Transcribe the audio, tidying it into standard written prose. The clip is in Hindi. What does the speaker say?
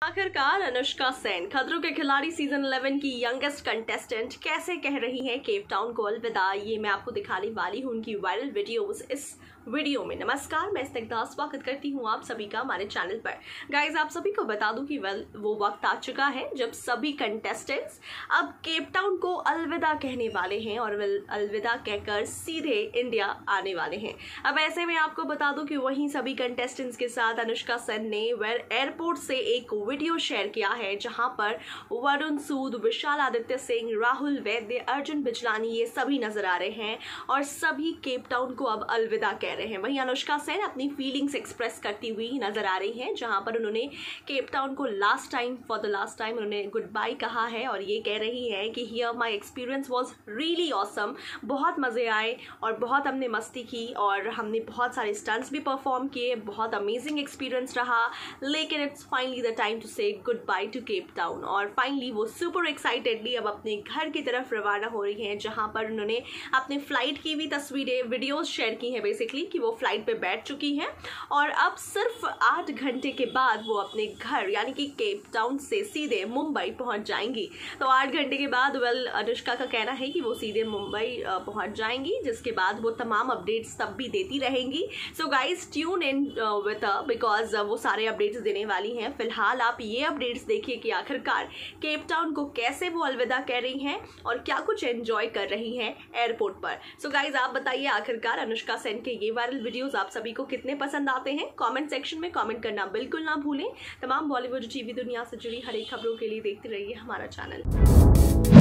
आखिरकार अनुष्का सेन खतरों के खिलाड़ी सीजन 11 की यंगेस्ट कंटेस्टेंट कैसे कह रही हैं केप टाउन को अलविदा, ये मैं आपको दिखाने वाली हूँ उनकी वायरल वीडियोस इस वीडियो में। नमस्कार, मैं स्निग्धा स्वागत करती हूँ आप सभी का हमारे चैनल पर। गाइज, आप सभी को बता दूं कि वो वक्त आ चुका है जब सभी कंटेस्टेंट्स अब केप टाउन को अलविदा कहने वाले हैं और अलविदा कहकर सीधे इंडिया आने वाले हैं। अब ऐसे में आपको बता दूं कि वहीं सभी कंटेस्टेंट्स के साथ अनुष्का सेन ने एयरपोर्ट से एक वीडियो शेयर किया है जहां पर वरुण सूद, विशाल आदित्य सिंह, राहुल वैद्य, अर्जुन बिजलानी ये सभी नजर आ रहे हैं और सभी केप टाउन को अब अलविदा कह रहे हैं। वहीं अनुष्का सेन अपनी फीलिंग्स एक्सप्रेस करती हुई नजर आ रही हैं जहां पर उन्होंने केप टाउन को फॉर द लास्ट टाइम उन्होंने गुड बाय कहा है और ये कह रही हैं कि here my experience was really awesome. बहुत मजे आए और बहुत हमने मस्ती की और हमने बहुत सारे स्टंट्स भी परफॉर्म किए। बहुत अमेजिंग एक्सपीरियंस रहा, लेकिन it's finally the time to say good bye to Cape Town. और फाइनली वो सुपर एक्साइटेडली अब अपने घर की तरफ रवाना हो रही हैं जहां पर उन्होंने अपने फ्लाइट की भी तस्वीरें, वीडियोस शेयर की हैं बेसिकली कि वो फ्लाइट पे बैठ चुकी हैं और अब सिर्फ 8 घंटे के बाद वो अपने घर यानी कि केप टाउन से सीधे मुंबई पहुंच जाएंगी। तो 8 घंटे के बाद अनुष्का का कहना है कि वो सीधे मुंबई पहुंच जाएंगी, जिसके बाद वो तमाम अपडेट्स तब भी देती रहेंगी। So guys, tune in with because वो सारे अपडेट्स देने वाली हैं। फिलहाल आप ये अपडेट्स देखिए कि आखिरकार केप टाउन को कैसे वो अलविदा कह रही हैं और क्या कुछ एंजॉय कर रही हैं एयरपोर्ट पर। सो गाइज, आप बताइए आखिरकार अनुष्का सेन के ये वायरल वीडियोस आप सभी को कितने पसंद आते हैं। कमेंट सेक्शन में कमेंट करना बिल्कुल ना भूलें। तमाम बॉलीवुड टीवी दुनिया से जुड़ी हर एक खबरों के लिए देखते रहिए हमारा चैनल।